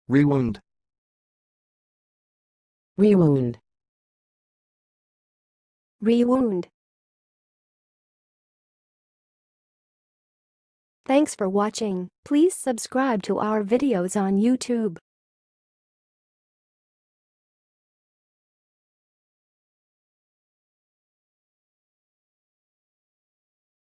rewound, rewound, rewound. Thanks for watching. Please subscribe to our videos on YouTube.